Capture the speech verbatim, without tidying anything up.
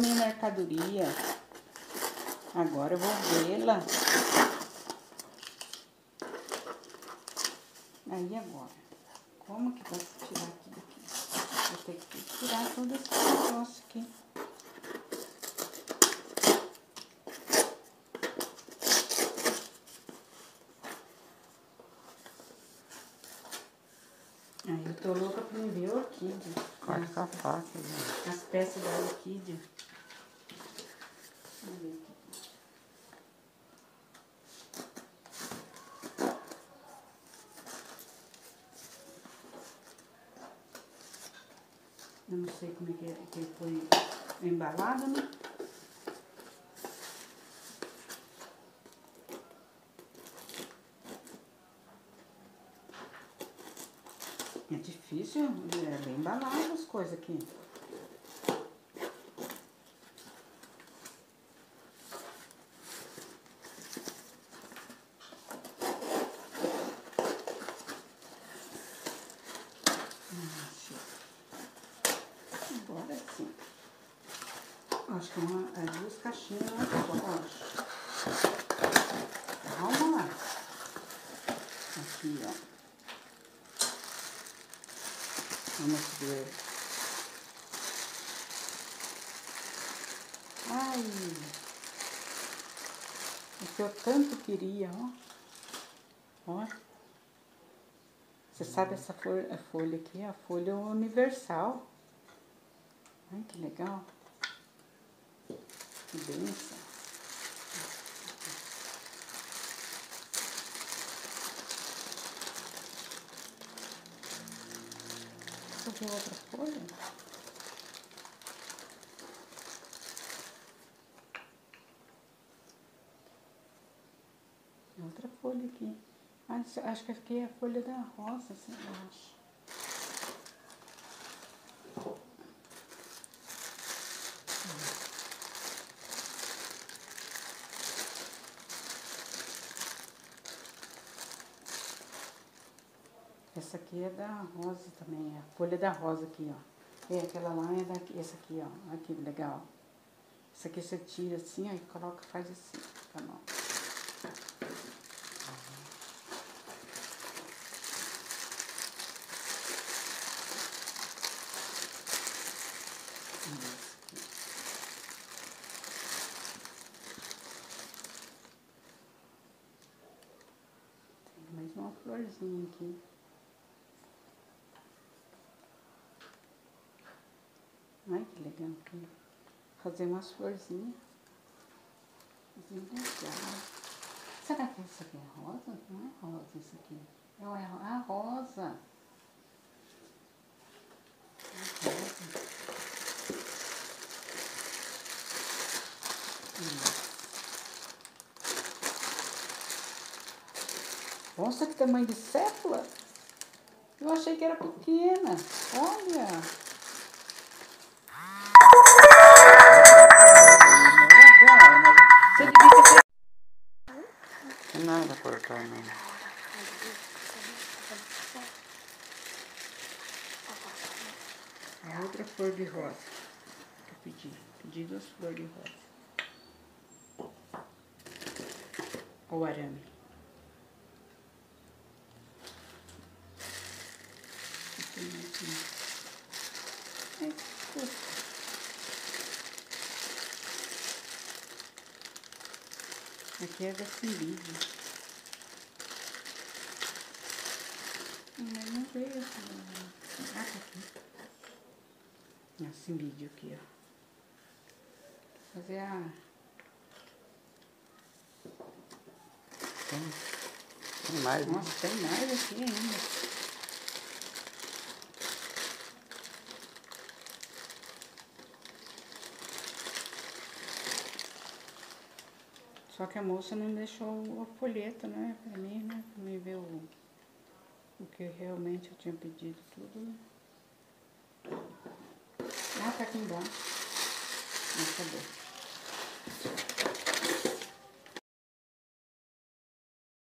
minha mercadoria. Agora eu vou vê-la. Aí agora, como que vai se tirar aqui daqui? Vou ter que tirar todo esse negócio aqui. Aí eu tô louca pra me ver a orquídea. Corta com a faca. Né? As peças da orquídea. Vamos ver aqui. Eu não sei como é que, é, que foi embalado, né? É difícil, é bem embalado as coisas aqui. Agora sim. Acho que uma, é duas caixinhas lá fora. Calma lá. Aqui, ó. Vamos ver. Ai. O que eu tanto queria, ó. Ó. Você sabe essa folha, a folha aqui? A folha universal. Ai, que legal. Que benção. Deixa eu ver outra folha. Outra folha aqui. Acho, acho que aqui é a folha da rosa, assim, eu acho. Essa aqui é da rosa também, a folha da rosa aqui, ó. É, aquela lá é daqui, essa aqui, ó. Olha que legal. Essa aqui você tira assim, aí coloca, faz assim, tá bom. Tem mais uma florzinha aqui. Ai, que legal aqui. Fazer umas florzinhas. Legal. Será que isso aqui é rosa? Não é rosa isso aqui. É a rosa. É rosa. Hum. Nossa, que tamanho de cépula. Eu achei que era pequena. Olha. Você devia ter... Não nada cortar, não. A outra flor de rosa que eu pedi. Pedi duas flores de rosa. Olha o arame. É, aqui é da Cimídia. Mas não veio assim. Ah, tá aqui. A Cimídia aqui, ó. Fazer a... Tem, tem mais, né? Nossa, tem mais aqui ainda. Só que a moça não deixou o folheto, né, pra mim, né, pra mim ver o, o que realmente eu tinha pedido tudo, né. Ah, tá aqui embaixo. Ah, cadê?